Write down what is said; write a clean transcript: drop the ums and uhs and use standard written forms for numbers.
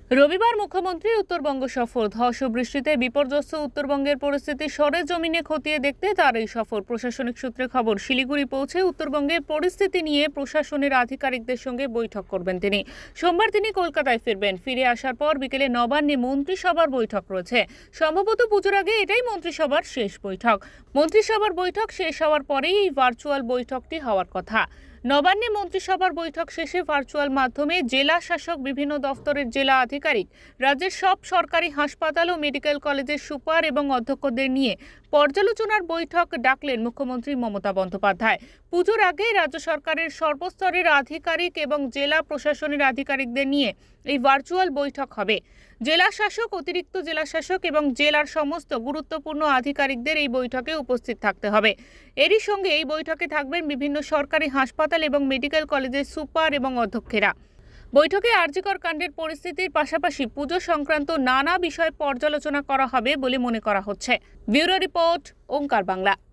রবিবার মুখ্যমন্ত্রীর উত্তরবঙ্গ সফর। ধস ও বৃষ্টিতে বিপর্যস্ত উত্তরবঙ্গের পরিস্থিতি সরেজমিনে খতিয়ে দেখতে তার এই সফর। প্রশাসনিক সূত্রে খবর, শিলিগুড়ি পৌঁছে উত্তরবঙ্গের পরিস্থিতি নিয়ে প্রশাসনের আধিকারিকদের সঙ্গে বৈঠক করবেন তিনি। সোমবার তিনি কলকাতায় ফিরবেন। ফিরে আসার পর বিকেলে নবান্নে মন্ত্রিসভার বৈঠক রয়েছে। সম্ভবত পুজোর আগে এটাই মন্ত্রিসভার শেষ বৈঠক। মন্ত্রিসভার বৈঠক শেষ হওয়ার পরেই এই ভার্চুয়াল বৈঠকটি হওয়ার কথা। নবান্নে মন্ত্রিসভার বৈঠক শেষে ভার্চুয়াল মাধ্যমে জেলা শাসক, বিভিন্ন দফতরের জেলা আধিকারিক, রাজ্যের সব সরকারি হাসপাতাল ও মেডিকেল কলেজের সুপার এবং অধ্যক্ষদের নিয়ে পর্যালোচনার বৈঠক ডাকলেন মুখ্যমন্ত্রী মমতা বন্দ্যোপাধ্যায়। পুজোর আগে রাজ্য সরকারের সর্বস্তরের আধিকারিক এবং জেলা প্রশাসনের আধিকারিকদের নিয়ে এই ভার্চুয়াল বৈঠক হবে। জেলা শাসক, অতিরিক্ত জেলা শাসক এবং জেলার সমস্ত গুরুত্বপূর্ণ আধিকারিকদের এই বৈঠকে উপস্থিত থাকতে হবে। এরই সঙ্গে এই বৈঠকে থাকবেন বিভিন্ন সরকারি হাসপাতাল এবং মেডিকেল কলেজের সুপার এবং অধ্যক্ষেরা। বৈঠকে আরজিকর কাণ্ডের পরিস্থিতির পাশাপাশি পুজো সংক্রান্ত নানা বিষয় পর্যালোচনা করা হবে বলে মনে করা হচ্ছে। Bureau report, Onkar Bangla.